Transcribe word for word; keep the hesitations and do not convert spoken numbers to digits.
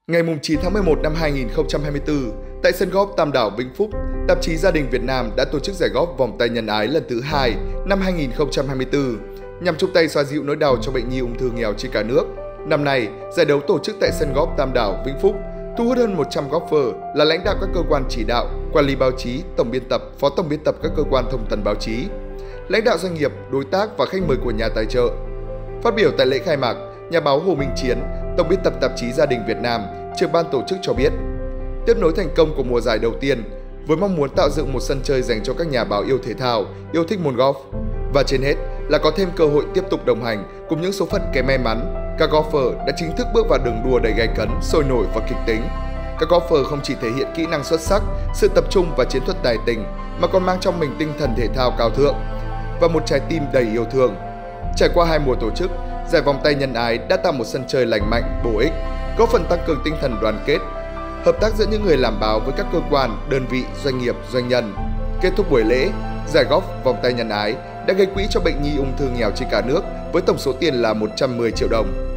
Ngày chín tháng mười một năm hai nghìn không trăm hai mươi tư, tại sân golf Tam Đảo, Vĩnh Phúc, tạp chí Gia đình Việt Nam đã tổ chức giải golf vòng tay nhân ái lần thứ hai năm hai nghìn không trăm hai mươi tư nhằm chung tay xoa dịu nỗi đau cho bệnh nhi ung thư nghèo trên cả nước. Năm nay, giải đấu tổ chức tại sân golf Tam Đảo, Vĩnh Phúc, thu hút hơn một trăm golfer là lãnh đạo các cơ quan chỉ đạo, quản lý báo chí, tổng biên tập, phó tổng biên tập các cơ quan thông tấn báo chí, lãnh đạo doanh nghiệp, đối tác và khách mời của nhà tài trợ. Phát biểu tại lễ khai mạc, nhà báo Hồ Minh Chiến, tổng biên tập tạp chí Gia đình Việt Nam, trưởng ban tổ chức cho biết, tiếp nối thành công của mùa giải đầu tiên với mong muốn tạo dựng một sân chơi dành cho các nhà báo yêu thể thao, yêu thích môn golf và trên hết là có thêm cơ hội tiếp tục đồng hành cùng những số phận kém may mắn. Các golfer đã chính thức bước vào đường đua đầy gay cấn, sôi nổi và kịch tính. Các golfer không chỉ thể hiện kỹ năng xuất sắc, sự tập trung và chiến thuật tài tình mà còn mang trong mình tinh thần thể thao cao thượng và một trái tim đầy yêu thương. Trải qua hai mùa tổ chức, giải vòng tay nhân ái đã tạo một sân chơi lành mạnh, bổ ích, góp phần tăng cường tinh thần đoàn kết, hợp tác giữa những người làm báo với các cơ quan, đơn vị, doanh nghiệp, doanh nhân. Kết thúc buổi lễ, giải golf vòng tay nhân ái đã gây quỹ cho bệnh nhi ung thư nghèo trên cả nước với tổng số tiền là một trăm mười triệu đồng.